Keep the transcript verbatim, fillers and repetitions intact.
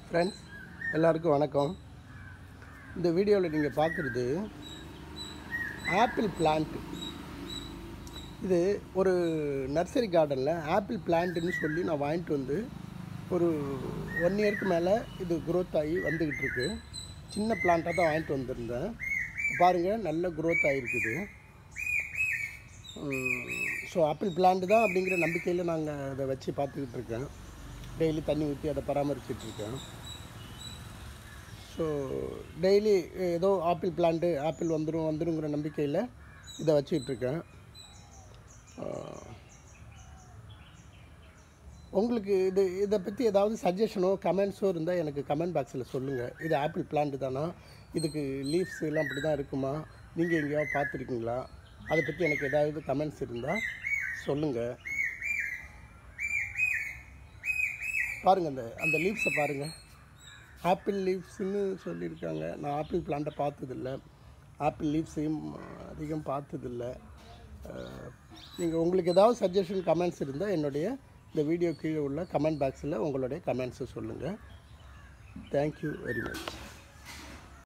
Friends எல்லாருக்கும் வணக்கம். இந்த வீடியோவில் நீங்கள் பார்க்குறது ஆப்பிள் பிளான்ட். இது ஒரு நர்சரி கார்டனில் ஆப்பிள் பிளான்ட்டுன்னு சொல்லி நான் வாங்கிட்டு வந்து ஒரு ஒன் இயருக்கு மேலே இது க்ரோத் ஆகி வந்துக்கிட்டு இருக்கு. சின்ன பிளான்ட்டாக தான் வாங்கிட்டு வந்திருந்தேன். பாருங்கள், நல்ல க்ரோத் ஆகிருக்குது. ஸோ ஆப்பிள் பிளான்ட் தான் அப்படிங்கிற நம்பிக்கையில் நாங்கள் அதை வச்சு பார்த்துக்கிட்டு இருக்கேன். டெய்லி தண்ணி ஊற்றி அதை பராமரிச்சிட்ருக்கேன். ஸோ டெய்லி ஏதோ ஆப்பிள் பிளான்ட்டு ஆப்பிள் வந்துடும் வந்துடுங்கிற நம்பிக்கையில் இதை வச்சுக்கிட்ருக்கேன். உங்களுக்கு இது இதை பற்றி ஏதாவது சஜஷனோ கமெண்ட்ஸோ இருந்தால் எனக்கு கமெண்ட் பாக்ஸில் சொல்லுங்கள். இது ஆப்பிள் பிளான்ட்டு தானா, இதுக்கு லீவ்ஸ் எல்லாம் அப்படி தான் இருக்குமா, நீங்கள் எங்கேயாவது பார்த்துருக்கீங்களா, அதை பற்றி எனக்கு ஏதாவது கமெண்ட்ஸ் இருந்தால் சொல்லுங்கள். பாருங்கள், அந்த அந்த லீவ்ஸை பாருங்கள், ஆப்பிள் லீவ்ஸ்ன்னு சொல்லியிருக்காங்க. நான் ஆப்பிள் பிளான்ட்டை பார்த்ததில்ல, ஆப்பிள் லீவ்ஸையும் அதிகம் பார்த்ததில்ல. நீங்கள் உங்களுக்கு ஏதாவது சஜஷன் கமெண்ட்ஸ் இருந்தால் என்னுடைய இந்த வீடியோ கீழே உள்ள கமெண்ட் பாக்ஸில் உங்களுடைய கமெண்ட்ஸை சொல்லுங்கள். Thank you very much.